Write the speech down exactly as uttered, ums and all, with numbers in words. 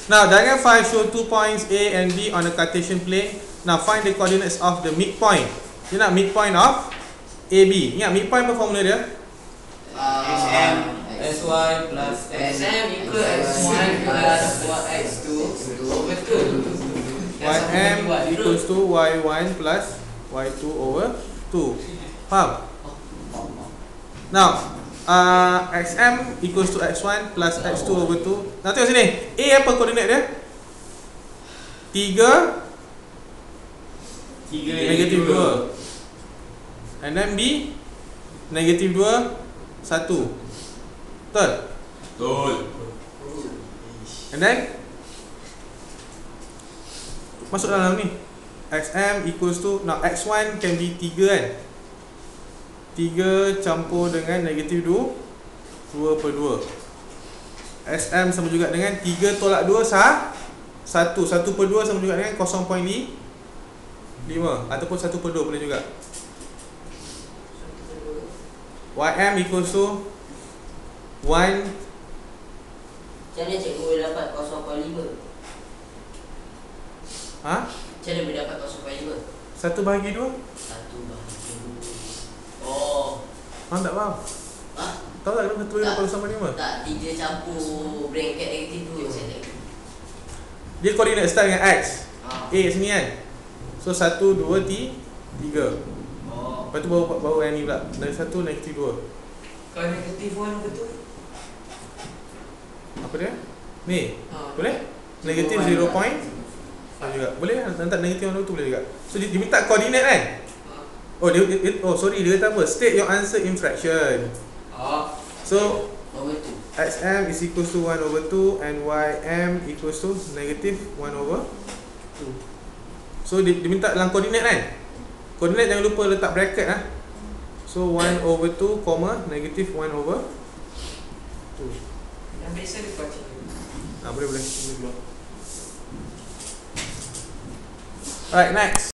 Now, diagram five show two points A and B on the Cartesian plane. Now, find the coordinates of the midpoint. Dia nak midpoint of A B. Ingat midpoint apa formula dia? X M S Y plus X M equal X one plus X two over two. Y M equals to Y one plus Y two over two. Faham? Now, uh, X M equals to X one plus X two over two. Now, tengok sini. A apa koordinat dia? tiga negatif dua. And then B negatif dua satu. Betul? Betul. And then masuk dalam ni. X M equals to, now X one can be tiga kan? tiga campur dengan negatif dua, dua per dua. S M sama juga dengan tiga tolak dua sah satu. satu per dua sama juga dengan kosong perpuluhan lima. Ataupun satu per dua boleh juga. Y M equals to one. Macam mana cikgu boleh dapat kosong perpuluhan lima? Ha? Macam mana boleh dapat kosong perpuluhan lima? satu bahagi dua. Satu bahagi dua. Oh. Faham tak faham? Ha? Tahu tak kenapa satu bahagi dua kosong perpuluhan lima? Tak, tiga campur bracket negatif dua. Dia koordinat start dengan X. Ha. A sini kan. So satu, dua, tiga. Oh. Lepas tu baru, baru yang ni pula. Dari satu, negatif dua. Kalau negatif one betul? Apa dia? Ni. Ha. Boleh? Negatif zero point five juga. Boleh lah. Nanti negatif one tu boleh juga. So dia, dia minta koordinat kan? Oh, dia, dia, oh sorry, dia kata apa? State your answer in fraction. Oh. So Over two. X M is equals to one over two and Y M equals to negative one over two. So dia, dia minta dalam koordinat kan? Koordinat jangan lupa letak bracket ah. So one over two, comma negative one over two. Yang biasa dia baca. Ah, boleh boleh. Alright, next.